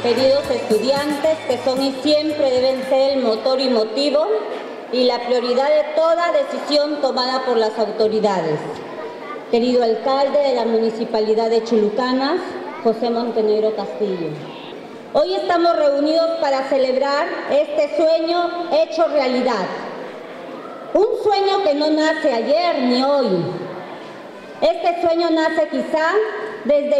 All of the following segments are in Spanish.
queridos estudiantes, que son y siempre deben ser el motor y motivo y la prioridad de toda decisión tomada por las autoridades. Querido alcalde de la Municipalidad de Chulucanas, José Montenegro Castillo. Hoy estamos reunidos para celebrar este sueño hecho realidad. Un sueño que no nace ayer ni hoy. Este sueño nace quizá desde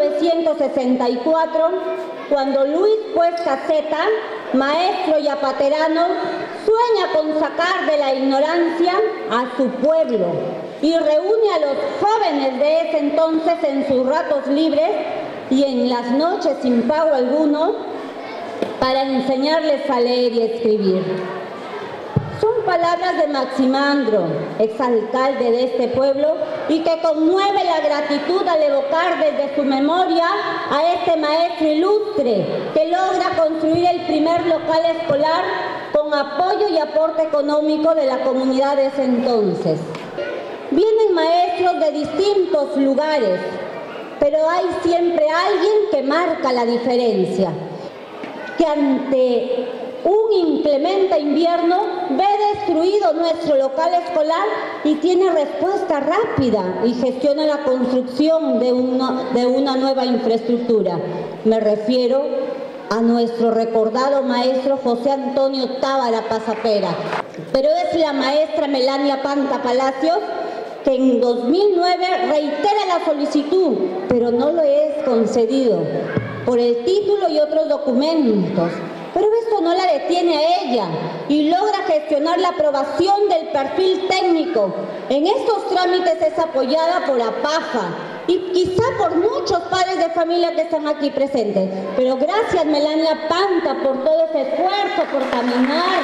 1964, cuando Luis Puesta Zeta, maestro yapaterano, sueña con sacar de la ignorancia a su pueblo y reúne a los jóvenes de ese entonces en sus ratos libres y en las noches sin pago alguno para enseñarles a leer y escribir. Son palabras de Maximandro, exalcalde de este pueblo, y que conmueve la gratitud al evocar desde su memoria a este maestro ilustre que logra construir el primer local escolar con apoyo y aporte económico de la comunidad de ese entonces. Vienen maestros de distintos lugares, pero hay siempre alguien que marca la diferencia, que ante un inclemente invierno ve destruido nuestro local escolar y tiene respuesta rápida y gestiona la construcción de una nueva infraestructura. Me refiero a nuestro recordado maestro José Antonio Tábara Pasapera. Pero es la maestra Melania Panta Palacios que en 2009 reitera la solicitud, pero no lo es concedido por el título y otros documentos. Pero esto no la detiene a ella y logra gestionar la aprobación del perfil técnico. En estos trámites es apoyada por APAFA y quizá por muchos padres de familia que están aquí presentes. Pero gracias, Melania Panta, por todo ese esfuerzo, por caminar.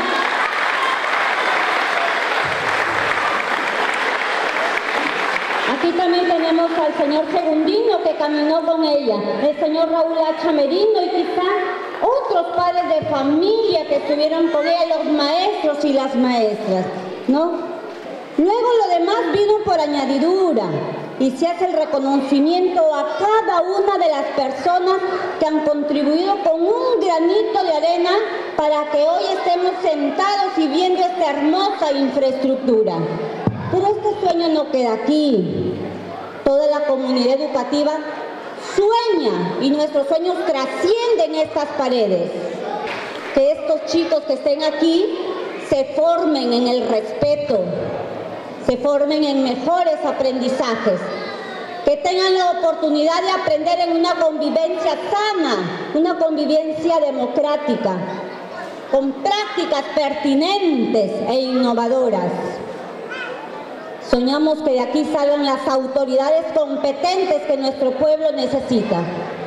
Aquí también tenemos al señor Segundino, que caminó con ella, el señor Raúl H. Merino y quizá otros padres de familia que estuvieron con ella, los maestros y las maestras, ¿no? Luego lo demás vino por añadidura y se hace el reconocimiento a cada una de las personas que han contribuido con un granito de arena para que hoy estemos sentados y viendo esta hermosa infraestructura. Pero este sueño no queda aquí. Toda la comunidad educativa sueña y nuestros sueños trascienden estas paredes. Que estos chicos que estén aquí se formen en el respeto, se formen en mejores aprendizajes, que tengan la oportunidad de aprender en una convivencia sana, una convivencia democrática, con prácticas pertinentes e innovadoras. Soñamos que de aquí salgan las autoridades competentes que nuestro pueblo necesita.